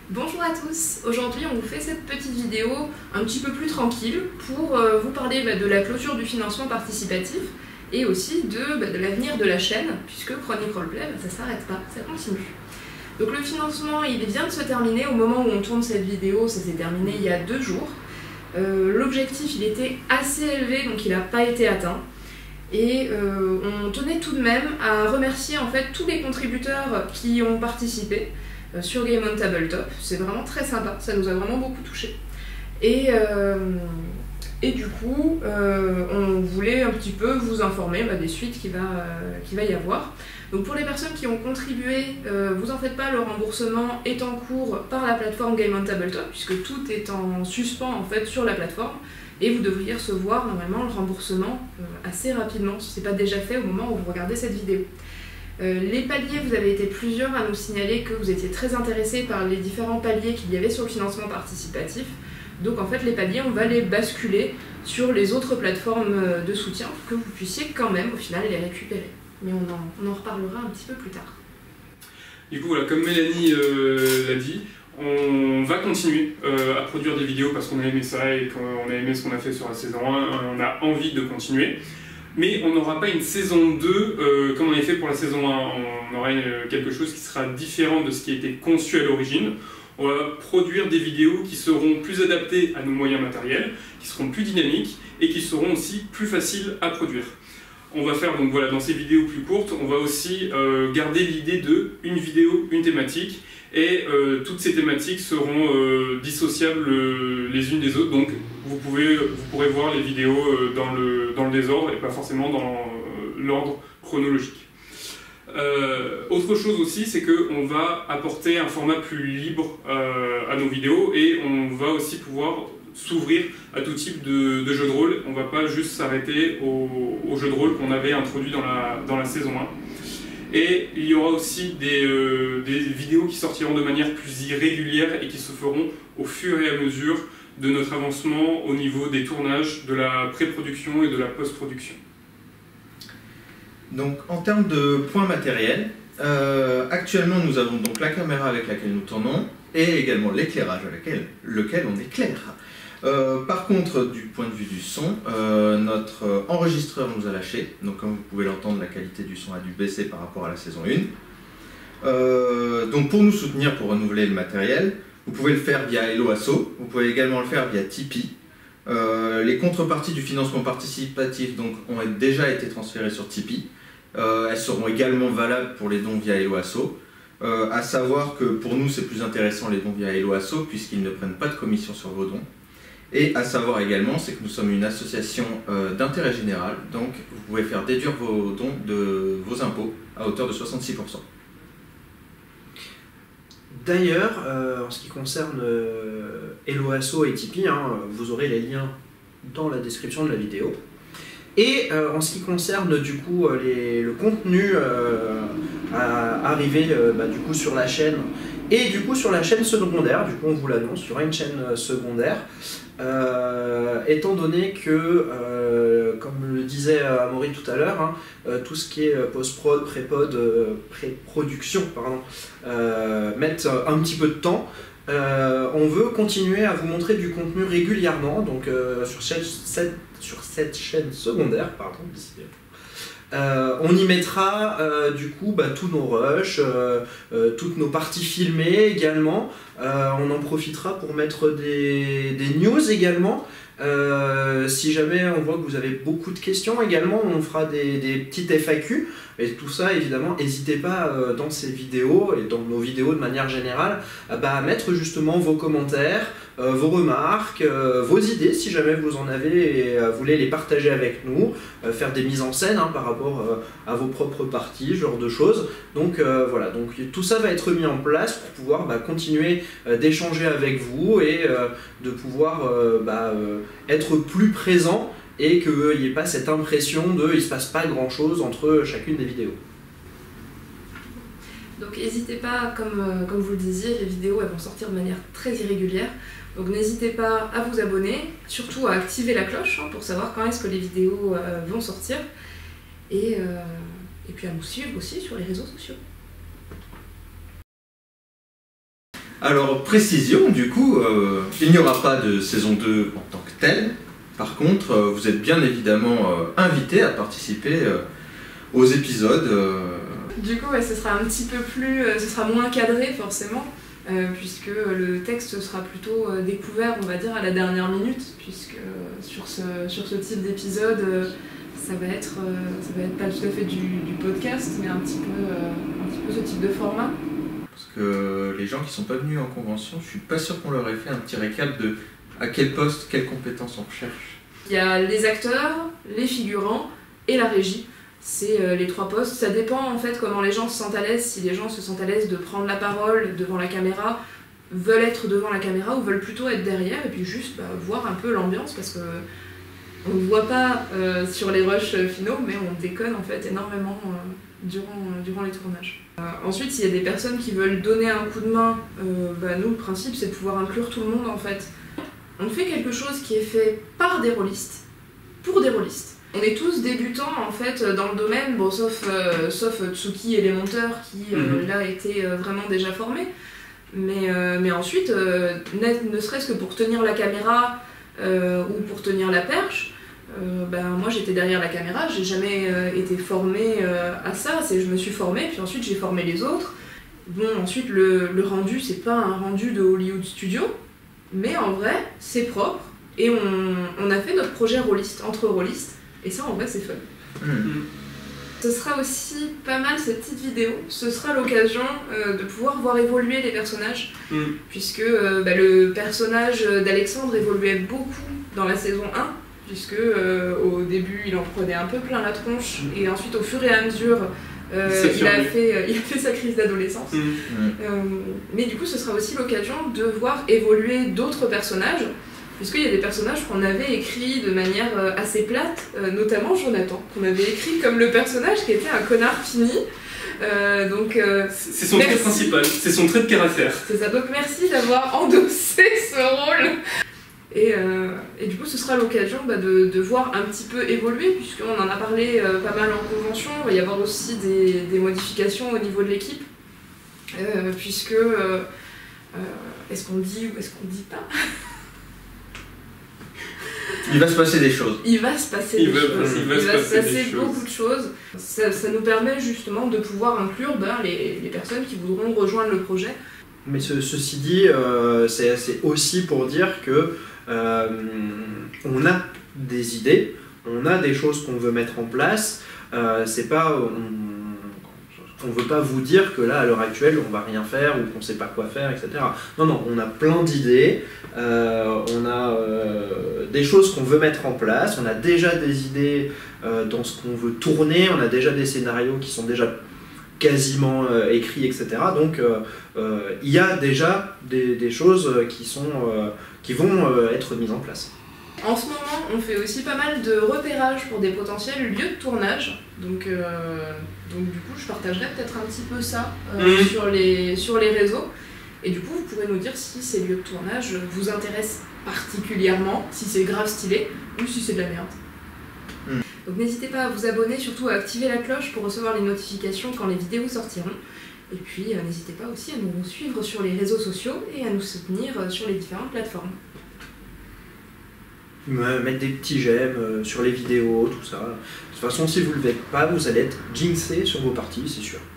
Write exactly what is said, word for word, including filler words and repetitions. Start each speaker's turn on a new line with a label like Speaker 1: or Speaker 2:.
Speaker 1: Bonjour à tous, aujourd'hui on vous fait cette petite vidéo un petit peu plus tranquille pour euh, vous parler bah, de la clôture du financement participatif et aussi de, bah, de l'avenir de la chaîne, puisque Chronique Roleplay, bah, ça s'arrête pas, ça continue. Donc le financement il vient de se terminer au moment où on tourne cette vidéo, ça s'est terminé il y a deux jours. Euh, L'objectif il était assez élevé donc il n'a pas été atteint. Et euh, on tenait tout de même à remercier en fait tous les contributeurs qui ont participé euh, sur Game on Tabletop. C'est vraiment très sympa, ça nous a vraiment beaucoup touché. Et, euh, et du coup, euh, on voulait un petit peu vous informer bah, des suites qu'il va, euh, qu'il va y avoir. Donc pour les personnes qui ont contribué, euh, vous en faites pas, le remboursement est en cours par la plateforme Game on Tabletop, puisque tout est en suspens en fait sur la plateforme. Et vous devriez recevoir normalement le remboursement euh, assez rapidement, si ce n'est pas déjà fait au moment où vous regardez cette vidéo. Euh, les paliers, vous avez été plusieurs à nous signaler que vous étiez très intéressés par les différents paliers qu'il y avait sur le financement participatif. Donc en fait les paliers, on va les basculer sur les autres plateformes de soutien pour que vous puissiez quand même au final les récupérer. Mais on en, on en reparlera un petit peu plus tard.
Speaker 2: Du coup, voilà, comme Mélanie euh, l'a dit, on va continuer euh, à produire des vidéos parce qu'on a aimé ça et qu'on a aimé ce qu'on a fait sur la saison un, on a envie de continuer. Mais on n'aura pas une saison deux euh, comme on avait fait pour la saison un, on aura euh, quelque chose qui sera différent de ce qui a été conçu à l'origine. On va produire des vidéos qui seront plus adaptées à nos moyens matériels, qui seront plus dynamiques et qui seront aussi plus faciles à produire. On va faire donc voilà, dans ces vidéos plus courtes, on va aussi euh, garder l'idée de une vidéo, une thématique. Et euh, toutes ces thématiques seront euh, dissociables euh, les unes des autres, donc vous, pouvez, vous pourrez voir les vidéos euh, dans, le, dans le désordre et pas forcément dans euh, l'ordre chronologique. Euh, autre chose aussi, c'est qu'on va apporter un format plus libre euh, à nos vidéos et on va aussi pouvoir s'ouvrir à tout type de, de jeux de rôle. On ne va pas juste s'arrêter aux au jeux de rôle qu'on avait introduit dans la, dans la saison un. Et il y aura aussi des, euh, des vidéos qui sortiront de manière plus irrégulière et qui se feront au fur et à mesure de notre avancement au niveau des tournages, de la pré-production et de la post-production.
Speaker 3: Donc en termes de points matériels, euh, actuellement nous avons donc la caméra avec laquelle nous tournons et également l'éclairage avec lequel, lequel on éclaire. Euh, par contre, du point de vue du son, euh, notre enregistreur nous a lâché, donc comme vous pouvez l'entendre, la qualité du son a dû baisser par rapport à la saison un. Euh, donc pour nous soutenir, pour renouveler le matériel, vous pouvez le faire via Hello Asso, vous pouvez également le faire via Tipeee. Euh, les contreparties du financement participatif donc, ont déjà été transférées sur Tipeee. Euh, elles seront également valables pour les dons via Hello Asso. Euh, à savoir que pour nous c'est plus intéressant les dons via Hello Asso puisqu'ils ne prennent pas de commission sur vos dons. Et à savoir également, c'est que nous sommes une association euh, d'intérêt général, donc vous pouvez faire déduire vos dons de vos impôts à hauteur de soixante-six pour cent.
Speaker 4: D'ailleurs, euh, en ce qui concerne euh, Hello Asso et Tipeee, hein, vous aurez les liens dans la description de la vidéo. Et euh, en ce qui concerne du coup les, le contenu euh, à arriver euh, bah, du coup sur la chaîne et du coup sur la chaîne secondaire, du coup on vous l'annonce, il y aura une chaîne secondaire. Euh, étant donné que, euh, comme le disait Amaury tout à l'heure, hein, euh, tout ce qui est post-prod, pré-pod, euh, pré-production, pardon, euh, mettent un petit peu de temps. Euh, on veut continuer à vous montrer du contenu régulièrement, donc euh, sur, cette, cette, sur cette chaîne secondaire, pardon, Euh, on y mettra euh, du coup bah, tous nos rushs, euh, euh, toutes nos parties filmées également. Euh, on en profitera pour mettre des, des news également. Euh, si jamais on voit que vous avez beaucoup de questions également, on fera des, des petites F A Q. Et tout ça, évidemment, n'hésitez pas euh, dans ces vidéos et dans nos vidéos de manière générale euh, bah, à mettre justement vos commentaires, euh, vos remarques, euh, vos idées si jamais vous en avez et euh, voulez les partager avec nous, euh, faire des mises en scène hein, par rapport euh, à vos propres parties, ce genre de choses. Donc euh, voilà, donc tout ça va être mis en place pour pouvoir bah, continuer euh, d'échanger avec vous et euh, de pouvoir euh, bah, euh, être plus présent et qu'il n'y ait pas cette impression de il ne se passe pas grand chose entre chacune des vidéos.
Speaker 1: Donc n'hésitez pas, comme, euh, comme vous le disiez, les vidéos elles vont sortir de manière très irrégulière. Donc n'hésitez pas à vous abonner, surtout à activer la cloche hein, pour savoir quand est-ce que les vidéos euh, vont sortir. Et, euh, et puis à nous suivre aussi sur les réseaux sociaux.
Speaker 3: Alors, précision, du coup, euh, il n'y aura pas de saison deux en tant que telle. Par contre, euh, vous êtes bien évidemment euh, invités à participer euh, aux épisodes. Euh...
Speaker 1: Du coup, ouais, ce sera un petit peu plus, euh, ce sera moins cadré forcément, euh, puisque le texte sera plutôt euh, découvert, on va dire, à la dernière minute, puisque euh, sur, ce, sur ce type d'épisode, euh, ça va être, euh, ça va être pas tout à fait du, du podcast, mais un petit peu, euh, un petit peu ce type de format.
Speaker 3: Parce que les gens qui sont pas venus en convention, je suis pas sûr qu'on leur ait fait un petit récap de à quel poste, quelles compétences on recherche.
Speaker 1: Il y a les acteurs, les figurants et la régie. C'est euh, les trois postes. Ça dépend en fait comment les gens se sentent à l'aise. Si les gens se sentent à l'aise de prendre la parole devant la caméra, veulent être devant la caméra ou veulent plutôt être derrière et puis juste bah, voir un peu l'ambiance parce que on ne voit pas euh, sur les rushs finaux, mais on déconne en fait énormément euh, durant, euh, durant les tournages. Euh, ensuite, s'il y a des personnes qui veulent donner un coup de main, euh, bah, nous le principe c'est de pouvoir inclure tout le monde en fait. On fait quelque chose qui est fait par des rôlistes, pour des rôlistes. On est tous débutants en fait dans le domaine, bon, sauf, euh, sauf Tsuki et les monteurs qui euh, mm-hmm. là étaient euh, vraiment déjà formés. Mais, euh, mais ensuite, euh, ne, ne serait-ce que pour tenir la caméra euh, ou pour tenir la perche, euh, ben, moi j'étais derrière la caméra, j'ai jamais euh, été formée euh, à ça, c'est je me suis formée, puis ensuite j'ai formé les autres. Bon, ensuite le, le rendu, c'est pas un rendu de Hollywood Studio, mais en vrai, c'est propre, et on, on a fait notre projet rôliste, entre rôlistes, et ça en vrai c'est fun. Mmh. Ce sera aussi pas mal cette petite vidéo, ce sera l'occasion euh, de pouvoir voir évoluer les personnages, mmh. puisque euh, bah, le personnage d'Alexandre évoluait beaucoup dans la saison un, puisque euh, au début il en prenait un peu plein la tronche, mmh. et ensuite au fur et à mesure, Euh, il, a fait, euh, il a fait sa crise d'adolescence. Mmh. Euh, mais du coup, ce sera aussi l'occasion de voir évoluer d'autres personnages, puisqu'il y a des personnages qu'on avait écrits de manière euh, assez plate, euh, notamment Jonathan, qu'on avait écrit comme le personnage qui était un connard fini. Euh, donc, euh,
Speaker 2: c'est son merci. Trait principal, c'est son trait de caractère.
Speaker 1: C'est ça, donc merci d'avoir endossé ce rôle. Et, euh, et du coup, ce sera l'occasion bah, de, de voir un petit peu évoluer, puisqu'on en a parlé euh, pas mal en convention. Il va y avoir aussi des, des modifications au niveau de l'équipe, euh, puisque euh, euh, est-ce qu'on dit ou est-ce qu'on dit pas?
Speaker 3: Il va se passer des choses.
Speaker 1: Il va se passer
Speaker 2: il
Speaker 1: des
Speaker 2: va,
Speaker 1: choses.
Speaker 2: Il va,
Speaker 1: il
Speaker 2: se
Speaker 1: va
Speaker 2: passer,
Speaker 1: se passer beaucoup choses. de choses. Ça, ça nous permet justement de pouvoir inclure bah, les, les personnes qui voudront rejoindre le projet.
Speaker 4: Mais ce, ceci dit, euh, c'est, c'est aussi pour dire que Euh, on a des idées, on a des choses qu'on veut mettre en place. Euh, c'est pas, on, on veut pas vous dire que là à l'heure actuelle on va rien faire ou qu'on sait pas quoi faire, et cetera. Non, non, on a plein d'idées, euh, on a euh, des choses qu'on veut mettre en place, on a déjà des idées euh, dans ce qu'on veut tourner, on a déjà des scénarios qui sont déjà quasiment euh, écrits, et cetera. Donc il euh, euh, y a déjà des, des choses qui sont euh, qui vont euh, être mises en place.
Speaker 1: En ce moment, on fait aussi pas mal de repérage pour des potentiels lieux de tournage. Donc, euh, donc du coup, je partagerai peut-être un petit peu ça euh, mmh. sur, les, sur les réseaux. Et du coup, vous pourrez nous dire si ces lieux de tournage vous intéressent particulièrement, si c'est grave stylé ou si c'est de la merde. Mmh. Donc n'hésitez pas à vous abonner, surtout à activer la cloche pour recevoir les notifications quand les vidéos sortiront. Et puis euh, n'hésitez pas aussi à nous suivre sur les réseaux sociaux et à nous soutenir euh, sur les différentes plateformes.
Speaker 4: Mettre des petits j'aime euh, sur les vidéos, tout ça. De toute façon, si vous ne le faites pas, vous allez être jinxé sur vos parties, c'est sûr.